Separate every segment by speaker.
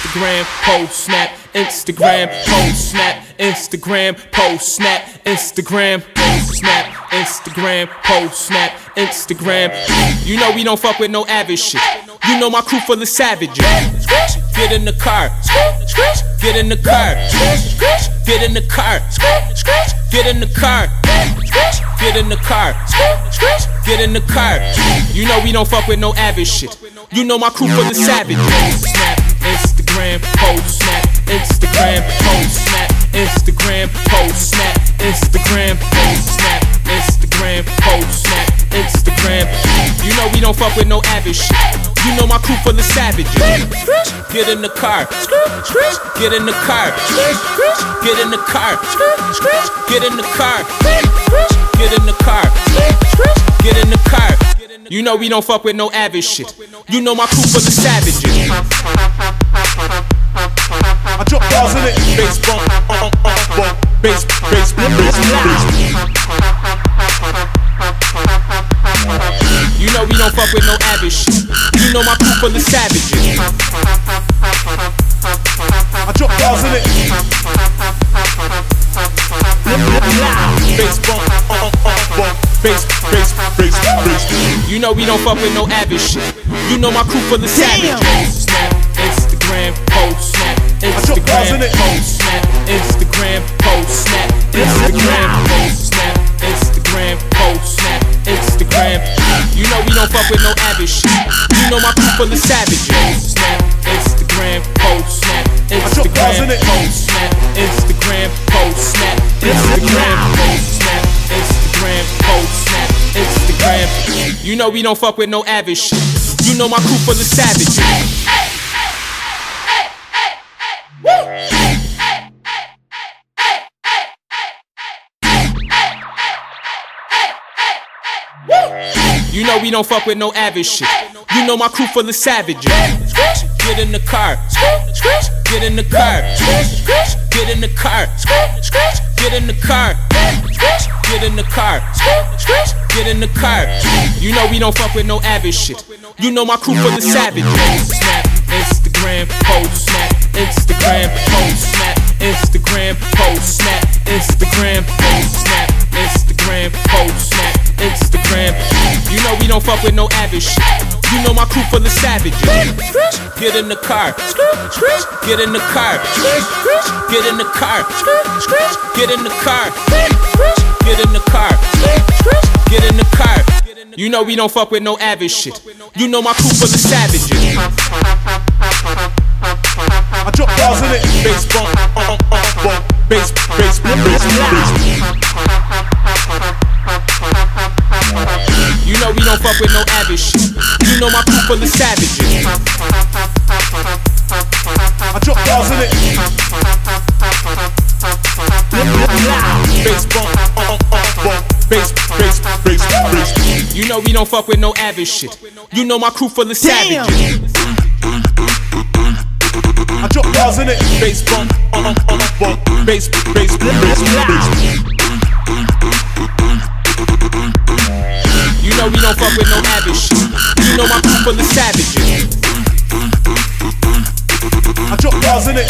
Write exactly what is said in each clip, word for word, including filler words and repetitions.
Speaker 1: Instagram, post, snap, Instagram, post, snap, Instagram, post, snap, Instagram, post, snap, Instagram, post, snap, Instagram. You know we don't fuck with no average shit. You know my crew full of savages. Get in the car, get in the car, get in the car, get in the car, get in the car, get in the car. You know we don't fuck with no average shit. You know my crew full of savages. Snap, Instagram, post, snap, Instagram, post, snap, Instagram, post, snap, Instagram, post, snap, Instagram, post, snap, Instagram. You know we don't fuck with no average shit. You know my crew full of savages. Get in the car, get in the car, get in the car, get in the car, get in the car, get in the car. You know we don't fuck with no average shit. You know my crew full of savages.
Speaker 2: I drop bars in it. Bass bump, uh, uh, uh, bump. Bass, bass, bass, bass.
Speaker 1: You know we don't fuck with no average shit. You know my crew full of savages.
Speaker 2: I drop bars in it. Bass bump, uh, uh, bump. Bass, bass, bass, bass.
Speaker 1: You know we don't fuck with no average shit. You know my crew full of savages. Snap, Instagram, post, snap, Instagram, post, snap, Instagram, post, snap, Instagram, post, snap, Instagram, post, snap, Instagram. You know we don't fuck with no average shit. You know my crew full of savages. Snap, Instagram, post, snap, Instagram, post, snap, Instagram, post, snap, Instagram, post, snap, Instagram, post, snap, Instagram. You know we don't fuck with no average shit. You know my crew full of savages. You know we don't fuck with no average shit. You know my crew full of savages. Get in the car, get in the car, get in the car, get in the car, get in the car, get in the car. You know we don't fuck with no average shit. You know my crew full of savages. Snap, Instagram, post, snap, Instagram, post, snap, Instagram, post, snap, Instagram, post, snap, Instagram, post, snap, Instagram. You know we don't fuck with no average shit. You know my crew full of savages. Get in the car, get in the car, get in the car, get in the car, get in the car, get in the car. You know we don't fuck with no average shit. You know my crew full of savages.
Speaker 2: I drop bars in it. Bass bump, uh, uh, bump. Bass, bass, bass, bass.
Speaker 1: You know we don't fuck with no average shit. You know my crew full of savages.
Speaker 2: I drop bars in it. Bass bump, uh, uh, bump. Bass, bass, bass, bass.
Speaker 1: You know we don't fuck with no average shit. You know my crew full of savages.
Speaker 2: I drop bars in it. Bass bump, uh, uh, bump. Bass, bass, bass, bass.
Speaker 1: You know we don't fuck with no average shit. You know my crew full of savages.
Speaker 2: I drop bars in it.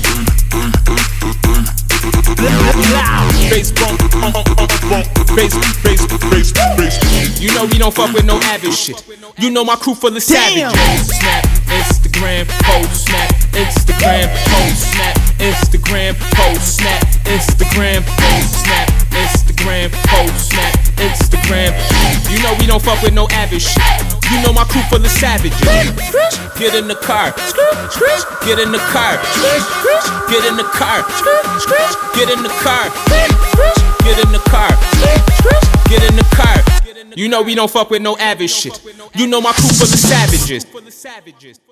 Speaker 2: Bass bump, uh, uh, bump. Bass, bass, bass, bass.
Speaker 1: You know we don't fuck with no average shit. You know my crew full of savages. Snap, Instagram, post, snap, Instagram, post, snap, Instagram, post, snap, Instagram, post, snap, Instagram, post, snap, Instagram. You know we don't fuck with no average shit. You know my crew full of savages. Get in the car, get in the car, get in the car, get in the car, get in the car, get in the car. You know we don't fuck with no average shit. You know my crew full of savages.